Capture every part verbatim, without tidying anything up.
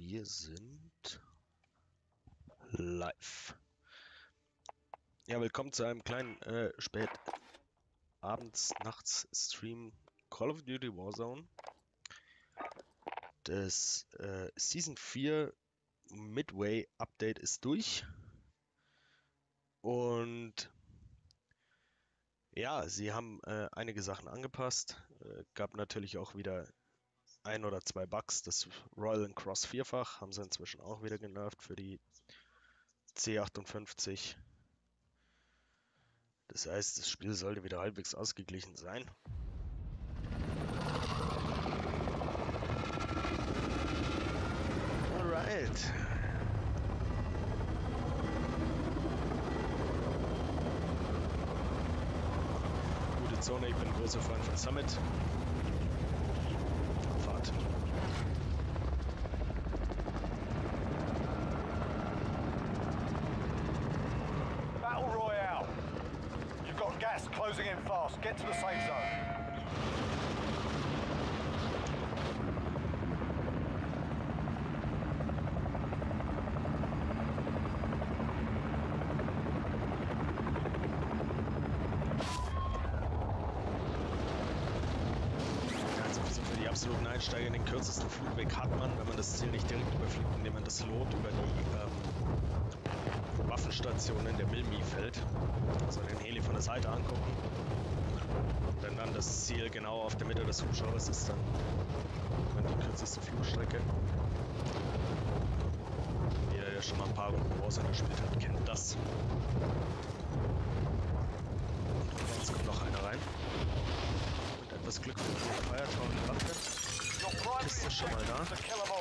wir sind live. Ja, willkommen zu einem kleinen äh, spät abends, nachts Stream Call of Duty Warzone. Das äh, Season vier Midway Update ist durch. Und ja, sie haben äh, einige Sachen angepasst. Äh, gab natürlich auch wieder ein oder zwei Bugs. Das Royal Cross Vierfach haben sie inzwischen auch wieder genervt für die C achtundfünfzig. Das heißt, das Spiel sollte wieder halbwegs ausgeglichen sein. Alright. Gute Zone, ich bin großer Freund von Summit. Fahrt. Battle Royale. You've got gas closing in fast. Get to the safe zone. Absoluten Einsteiger, den kürzesten Flugweg hat man, wenn man das Ziel nicht direkt überfliegt, indem man das Lot über die ähm, Waffenstation in der Milmi fällt. Also den Heli von der Seite angucken. Wenn dann das Ziel genau auf der Mitte des Hubschraubers ist, dann, dann die kürzeste Flugstrecke. Jeder, der schon mal ein paar Runden Warzone gespielt hat, kennt das. Und jetzt kommt noch einer rein. Mit etwas Glück für den Feiertag gewappnet. Kiste schon mal da.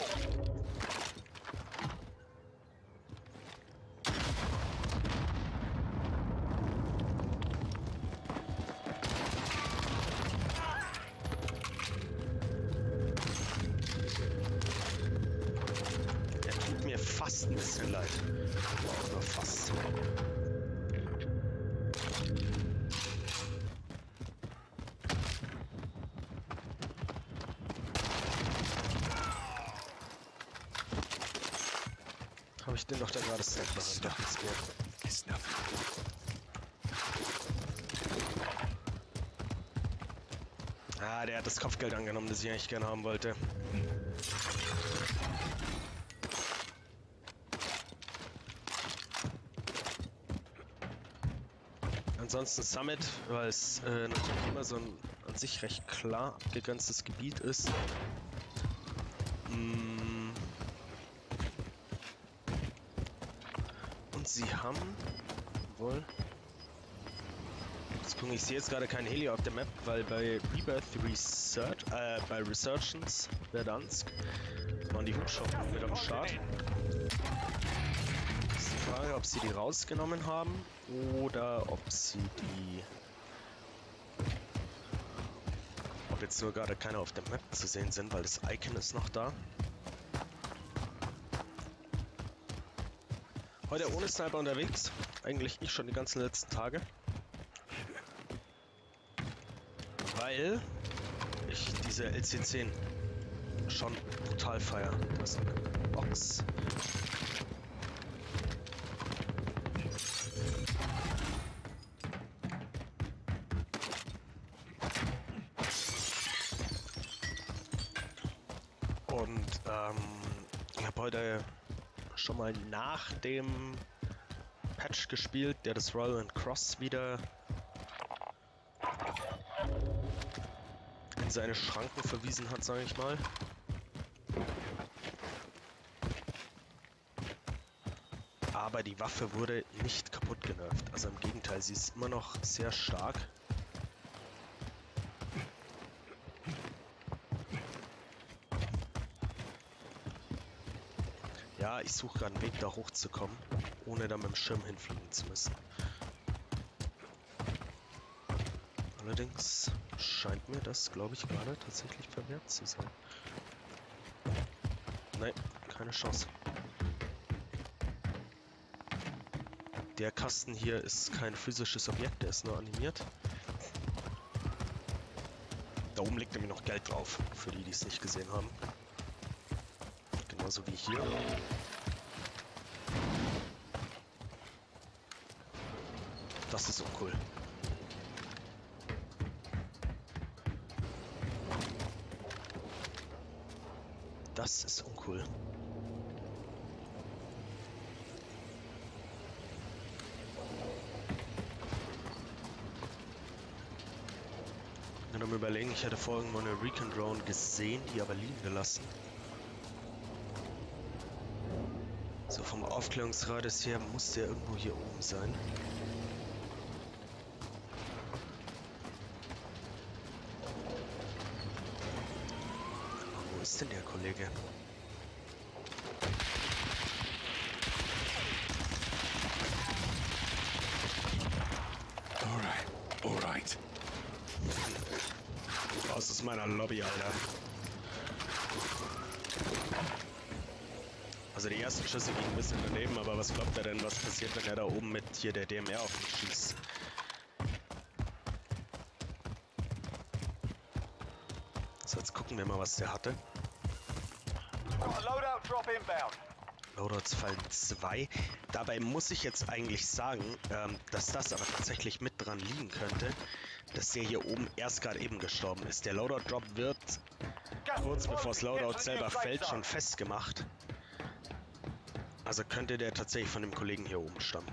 Der tut mir fast ein bisschen leid. Nur fast. Habe ich den doch da gerade safe machen? Doch, das geht. Ah, der hat das Kopfgeld angenommen, das ich eigentlich gerne haben wollte. Ansonsten Summit, weil es äh, natürlich immer so ein an sich recht klar abgegrenztes Gebiet ist. Mm. Und sie haben wohl... Jetzt gucke ich, sehe jetzt gerade kein Heli auf der Map, weil bei Rebirth Research, äh, bei Resurgence Verdansk waren die Hubschrauber mit am Start. Ist die Frage, ob sie die rausgenommen haben oder ob sie die... Ob jetzt nur gerade keine auf der Map zu sehen sind, weil das Icon ist noch da. Heute ohne Sniper unterwegs. Eigentlich ich schon die ganzen letzten Tage. Weil ich diese L C zehn schon brutal feiere. Das ist eine Box. Und ähm, ich habe heute schon mal nach dem Patch gespielt, der das Royal Cross wieder in seine Schranken verwiesen hat, sage ich mal. Aber die Waffe wurde nicht kaputt genervt. Also im Gegenteil, sie ist immer noch sehr stark. Ja, ich suche gerade einen Weg, da hochzukommen, ohne da mit dem Schirm hinfliegen zu müssen. Allerdings scheint mir das, glaube ich, gerade tatsächlich verwehrt zu sein. Nein, keine Chance. Der Kasten hier ist kein physisches Objekt, der ist nur animiert. Da oben liegt nämlich noch Geld drauf, für die, die es nicht gesehen haben. Genauso wie hier. Das ist uncool. Das ist uncool. Dann überlegen, ich hätte vorhin mal eine Recon Drone gesehen, die aber liegen gelassen. So, vom Aufklärungsradius her muss der irgendwo hier oben sein. Wo ist denn der Kollege? Alright, alright. Raus aus meiner Lobby, Alter. Also die ersten Schüsse gingen ein bisschen daneben, aber was glaubt er denn, was passiert, wenn er da oben mit hier der D M R auf mich schießt? So, jetzt gucken wir mal, was der hatte. Got a loadout drop inbound. Loadouts fallen zwei. Dabei muss ich jetzt eigentlich sagen, ähm, dass das aber tatsächlich mit dran liegen könnte, dass der hier oben erst gerade eben gestorben ist. Der Loadout-Drop wird kurz bevor das Loadout selber fällt schon festgemacht. Also könnte der tatsächlich von dem Kollegen hier oben stammen.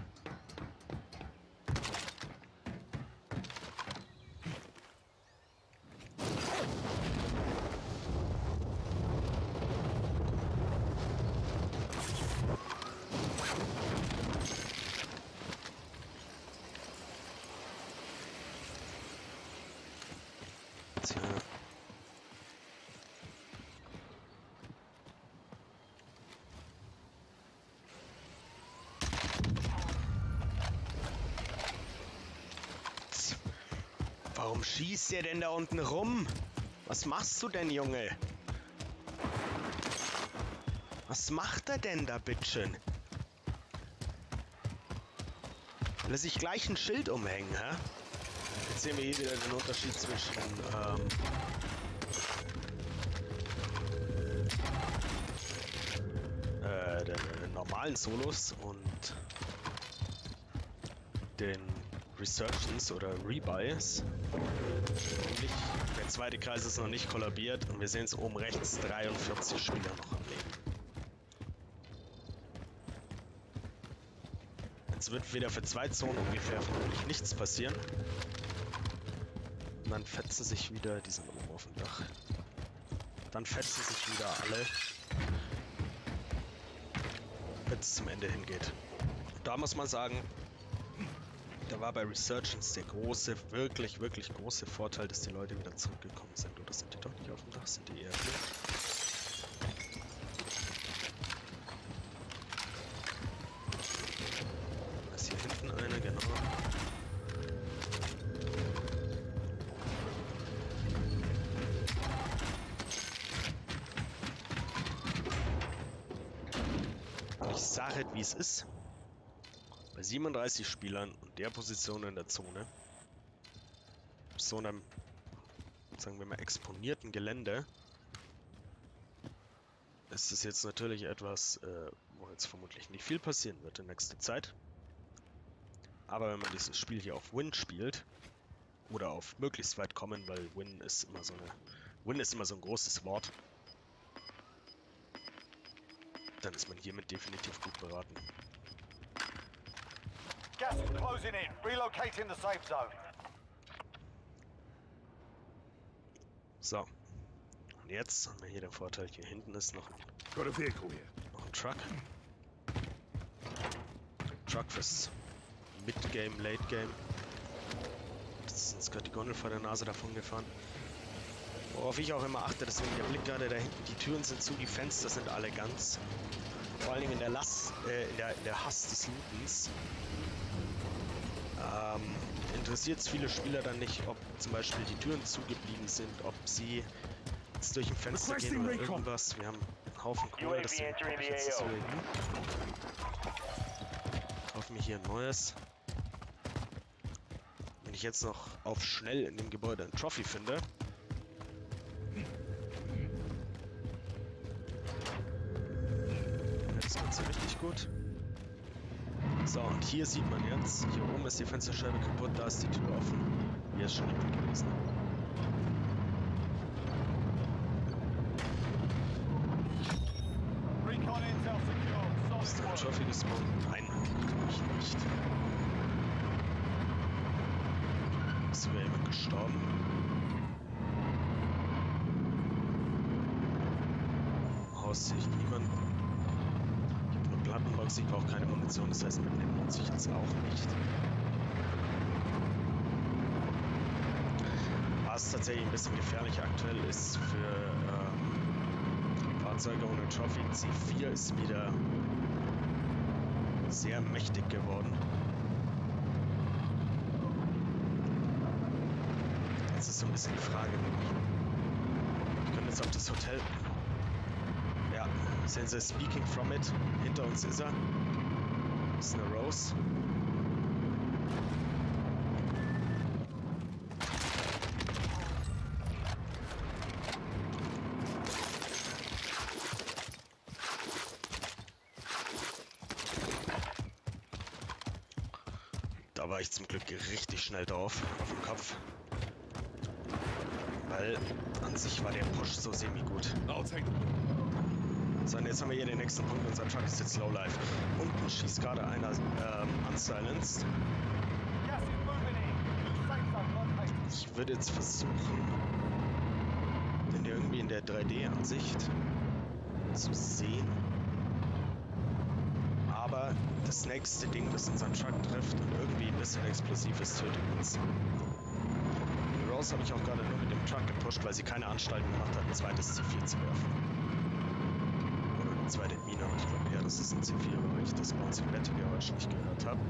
Tja. Warum schießt der denn da unten rum? Was machst du denn, Junge? Was macht er denn da, bitteschön? Will er sich gleich ein Schild umhängen, hä? Jetzt sehen wir hier wieder den Unterschied zwischen ähm, äh, den, den normalen Solos und den Resurgence oder Rebuys. Nämlich, der zweite Kreis ist noch nicht kollabiert und wir sehen es oben rechts, dreiundvierzig Spieler noch am Leben. Jetzt wird wieder für zwei Zonen ungefähr vermutlich nichts passieren. Und dann fetzen sich wieder, die sind oben auf dem Dach. Dann fetzen sich wieder alle, wenn es zum Ende hingeht. Und da muss man sagen, da war bei Resurgence der große, wirklich, wirklich große Vorteil, dass die Leute wieder zurückgekommen sind. Oder sind die doch nicht auf dem Dach? Sind die eher hier? Da ist hier hinten einer, genau. Ich sage halt, wie es ist. Bei siebenunddreißig Spielern und der Position in der Zone, auf so einem, sagen wir mal, exponierten Gelände, ist es jetzt natürlich etwas, äh, wo jetzt vermutlich nicht viel passieren wird in nächster Zeit. Aber wenn man dieses Spiel hier auf Win spielt, oder auf möglichst weit kommen, weil Win ist immer so eine, Win ist immer so ein großes Wort, dann ist man hiermit definitiv gut beraten. Gas is closing in. Relocating the safe zone. So. Und jetzt haben wir hier den Vorteil, hier hinten ist noch ein, Got a vehicle here. noch ein Truck. Truck fürs Mid-Game, Late-Game. Das ist uns gerade die Gondel vor der Nase davon gefahren. Worauf ich auch immer achte, deswegen der Blick gerade da hinten. Die Türen sind zu, die Fenster sind alle ganz. Vor allen Dingen in der Last, äh, in der, in der Hass des Lootens. Ähm, interessiert es viele Spieler dann nicht, ob zum Beispiel die Türen zugeblieben sind, ob sie jetzt durch ein Fenster gehen oder irgendwas. Wir haben einen Haufen Kohle, deswegen kaufe ich jetzt das U A V. Kaufe mir hier ein neues. Wenn ich jetzt noch auf schnell in dem Gebäude ein Trophy finde, das Ganze richtig gut. So, und hier sieht man jetzt, hier oben ist die Fensterscheibe kaputt, da ist die Tür offen. Hier ist schon jemand gewesen. Recon intel secure. Ist Solid da ein work. Trophy gespawnt? Nein, natürlich nicht. Ist sogar jemand gestorben? Haus sehe ich niemanden. Ich habe eine Plattenbox, ich brauche keine Munition, das heißt mitnehmen lohnt sich jetzt auch nicht. Was tatsächlich ein bisschen gefährlich aktuell ist für ähm, Fahrzeuge ohne Trophy. C vier ist wieder sehr mächtig geworden. Jetzt ist so ein bisschen die Frage, wir können jetzt auf das Hotel. Ja, sehen Sie, speaking from it. Hinter uns ist er. Das ist eine Rose. Da war ich zum Glück richtig schnell drauf, auf dem Kopf. Weil an sich war der Push so semi-gut. I'll take So, und jetzt haben wir hier den nächsten Punkt. Unser Truck ist jetzt Lowlife. Unten schießt gerade einer ähm, unsilenced. Gas is moving in. New safe zone located. Ich würde jetzt versuchen, den irgendwie in der drei D-Ansicht zu sehen. Aber das nächste Ding, das unseren Truck trifft und irgendwie ein bisschen explosiv ist, tötet uns. Die Rose habe ich auch gerade nur mit dem Truck gepusht, weil sie keine Anstalten gemacht hat, ein zweites C vier zu werfen. Oder eine zweite Mine. Ich glaube eher, das ist ein C vier, weil ich das bei uns im Battle Garage nicht gehört habe.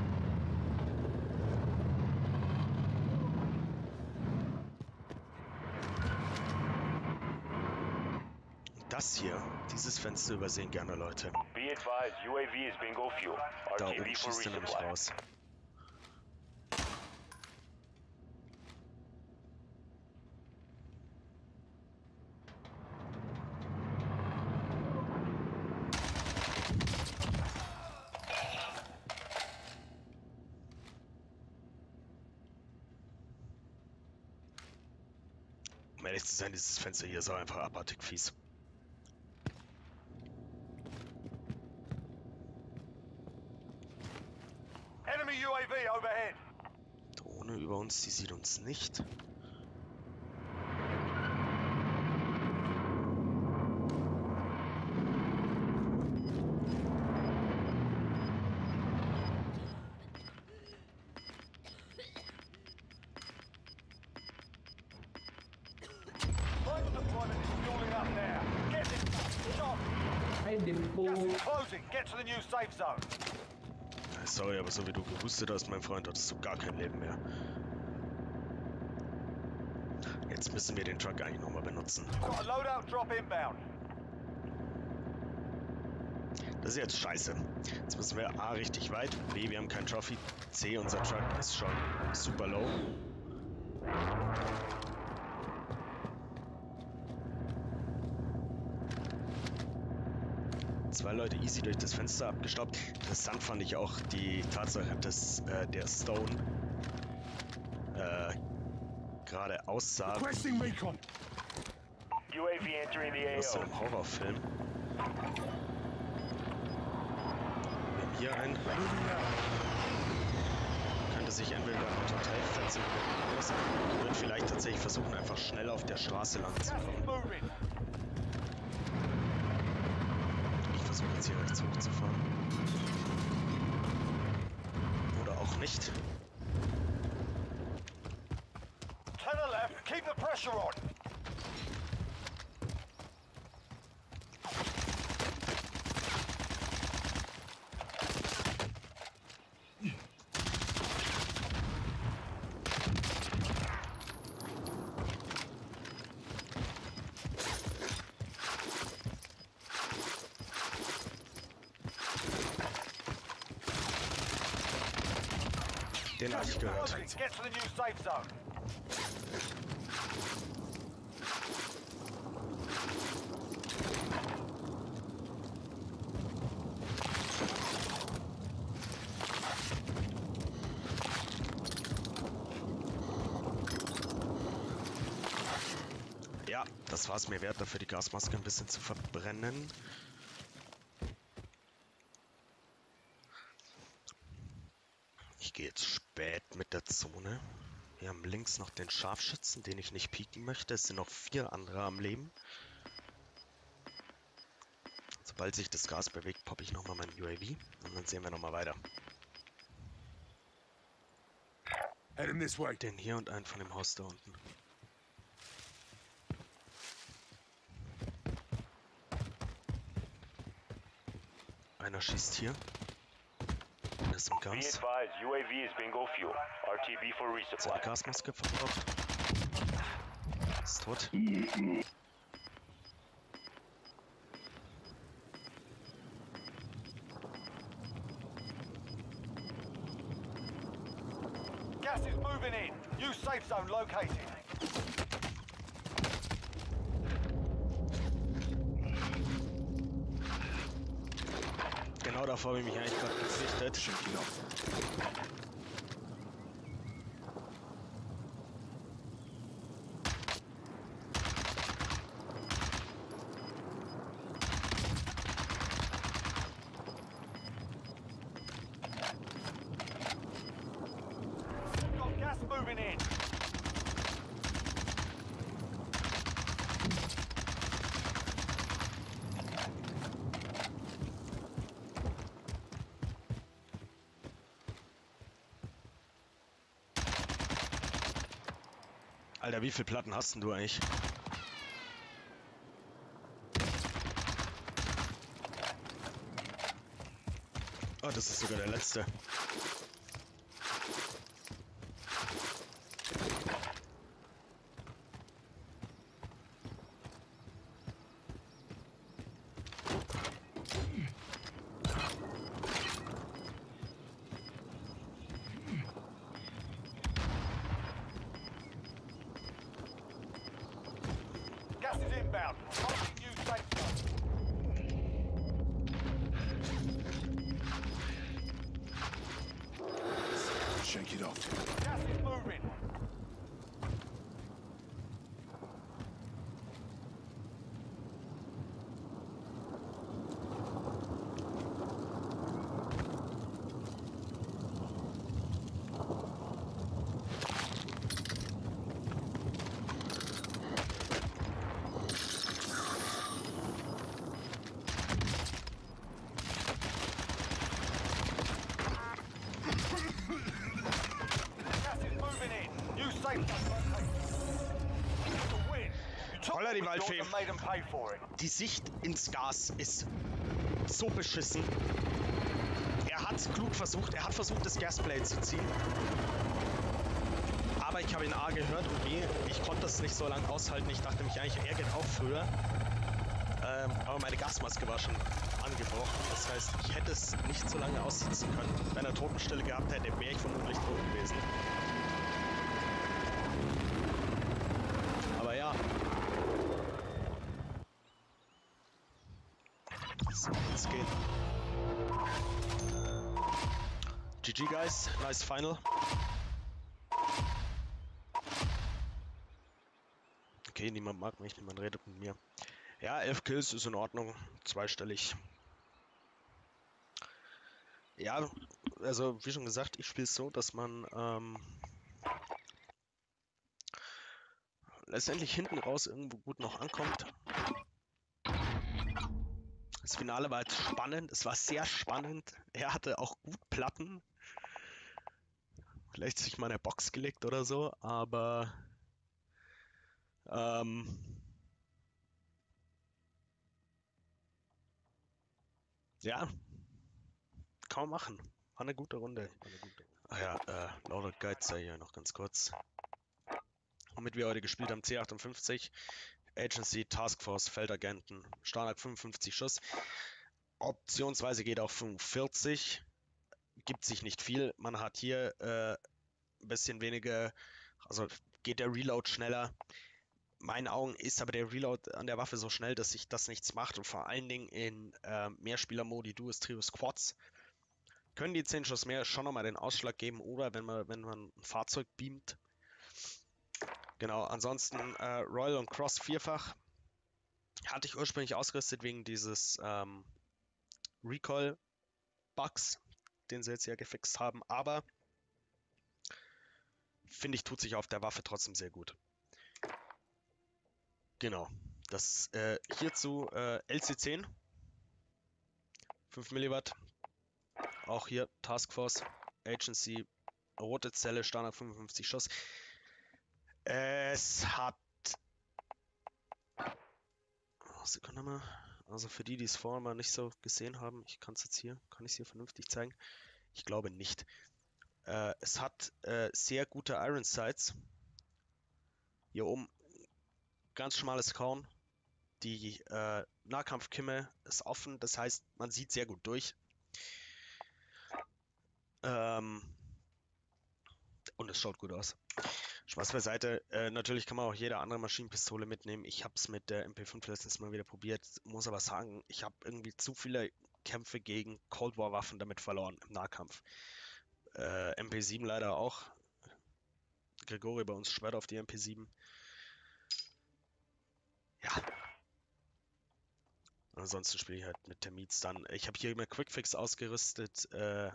Das hier, dieses Fenster übersehen gerne Leute. Be advised, U A V is bingo fuel. Da R T oben B for schießt er nämlich resupply. raus. Um ehrlich zu sein, dieses Fenster hier ist auch einfach abartig fies. Enemy U A V overhead. Drohne über uns, die sieht uns nicht. Private deployment is fueling up now. Get it. Shot. Ein Depot. Gas is closing. Get to the new safe zone. Sorry, aber so wie du gehustet hast, mein Freund, hattest du gar kein Leben mehr. Jetzt müssen wir den Truck eigentlich nochmal benutzen. Got a loadout drop inbound. Das ist jetzt scheiße. Jetzt müssen wir A richtig weit, B, wir haben kein Trophy, C, unser Truck ist schon super low. Zwei Leute easy durch das Fenster abgestaubt. Interessant fand ich auch die Tatsache, dass äh, der Stone äh, gerade aussah Requesting recon. U A V entering the aus so A O. einem Horrorfilm. Nehmen hier ein. Könnte sich entweder mit Hotel fetzen oder anders. Ich würde vielleicht tatsächlich versuchen, einfach schnell auf der Straße lang zu Gas is kommen. moving. Ich versuche jetzt hier rechts hochzufahren. Oder auch nicht. To the left. Keep the pressure on. Den habe ich gehört. Closing. Get to the new safe zone. Das war es mir wert, dafür die Gasmaske ein bisschen zu verbrennen. Ich gehe jetzt spät mit der Zone. Wir haben links noch den Scharfschützen, den ich nicht pieken möchte. Es sind noch vier andere am Leben. Sobald sich das Gas bewegt, poppe ich nochmal mein U A V und dann sehen wir nochmal weiter. Heading this way. Den hier und einen von dem Haus da unten. Einer schießt hier. Der ist im Be Gas. advised, U A V is bingo fuel. R T B for Seine resupply. Gasmaske verbraucht. Ist tot. Gas is moving in. New safe zone located. Genau davor habe ich mich eigentlich gerade gefürchtet. Got gas moving in. Alter, wie viele Platten hast denn du eigentlich? Oh, das ist sogar der letzte. Gas is inbound. Marking new safe zone. Shake it off. Gas is moving. Gas is moving in. New safe zone located. To win. You took Holla what die was yours Waldfee. and made them pay for it. Die Sicht ins Gas ist so beschissen. Er hat klug versucht, er hat versucht, das Gasplay zu ziehen. Aber ich habe ihn A gehört und B, ich konnte das nicht so lange aushalten. Ich dachte mich eigentlich, er geht auch früher. Ähm, aber meine Gasmaske war schon angebrochen. Das heißt, ich hätte es nicht so lange aussitzen können. Wenn er Totenstille gehabt hätte, wäre ich vermutlich tot gewesen. Aber ja. So, jetzt geht. G G, guys. Nice final. Okay, niemand mag mich, niemand redet mit mir. Ja, elf Kills ist in Ordnung. Zweistellig. Ja, also wie schon gesagt, ich spiele es so, dass man ähm, letztendlich hinten raus irgendwo gut noch ankommt. Das Finale war jetzt spannend, es war sehr spannend. Er hatte auch gut Platten. Vielleicht sich mal in der Box gelegt oder so, aber ähm, ja, kann man machen. War eine gute Runde. Ach ja, äh, Loaded Guide sei hier noch ganz kurz. Womit wir heute gespielt haben, C achtundfünfzig, Agency, Taskforce, Feldagenten, Starnag fünfundfünfzig Schuss. Optionsweise geht auch fünfundvierzig. Gibt sich nicht viel. Man hat hier äh, ein bisschen weniger, also geht der Reload schneller. In meinen Augen ist aber der Reload an der Waffe so schnell, dass sich das nichts macht. Und vor allen Dingen in äh, Mehrspieler-Modi, Duos, Trios, Quads, können die zehn Schuss mehr schon nochmal den Ausschlag geben. Oder wenn man, wenn man ein Fahrzeug beamt. Genau, ansonsten äh, Royal und Cross vierfach. Hatte ich ursprünglich ausgerüstet wegen dieses ähm, Recoil-Bugs, den sie jetzt ja gefixt haben, aber finde ich, tut sich auf der Waffe trotzdem sehr gut. Genau. Das äh, hierzu äh, L C zehn, fünf Milliwatt. Auch hier Taskforce, Agency, rote Zelle, Standard fünfundfünfzig Schuss. Es hat. Sekunde mal. Also für die, die es vorher mal nicht so gesehen haben, ich kann es jetzt hier, kann ich es hier vernünftig zeigen? Ich glaube nicht. Äh, es hat äh, sehr gute Iron Sights. Hier oben ganz schmales Korn. Die äh, Nahkampfkimme ist offen, das heißt, man sieht sehr gut durch. Ähm, und es schaut gut aus. Spaß beiseite. Äh, natürlich kann man auch jede andere Maschinenpistole mitnehmen. Ich habe es mit der M P fünf letztens mal wieder probiert. Muss aber sagen, ich habe irgendwie zu viele Kämpfe gegen Cold War Waffen damit verloren im Nahkampf. Äh, M P sieben leider auch. Grigori bei uns schwört auf die M P sieben. Ja. Ansonsten spiele ich halt mit Termits dann. Ich habe hier immer Quickfix ausgerüstet, äh,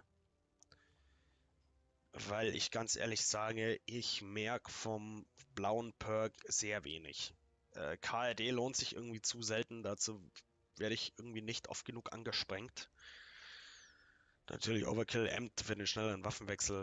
weil ich ganz ehrlich sage, ich merke vom blauen Perk sehr wenig. Äh, K R D lohnt sich irgendwie zu selten, dazu werde ich irgendwie nicht oft genug angesprengt. Natürlich Overkill, Amt für den schnelleren Waffenwechsel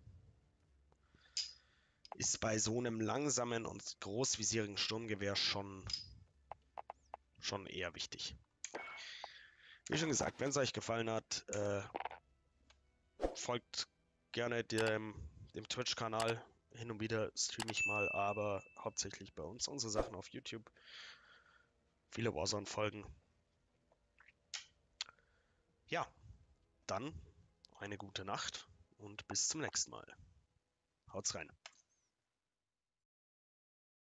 ist bei so einem langsamen und großvisierigen Sturmgewehr schon, schon eher wichtig. Wie schon gesagt, wenn es euch gefallen hat, äh, folgt gerne dem, dem Twitch-Kanal. Hin und wieder streame ich mal, aber hauptsächlich bei uns unsere Sachen auf YouTube. Viele Warzone-Folgen. Ja, dann eine gute Nacht und bis zum nächsten Mal. Haut's rein.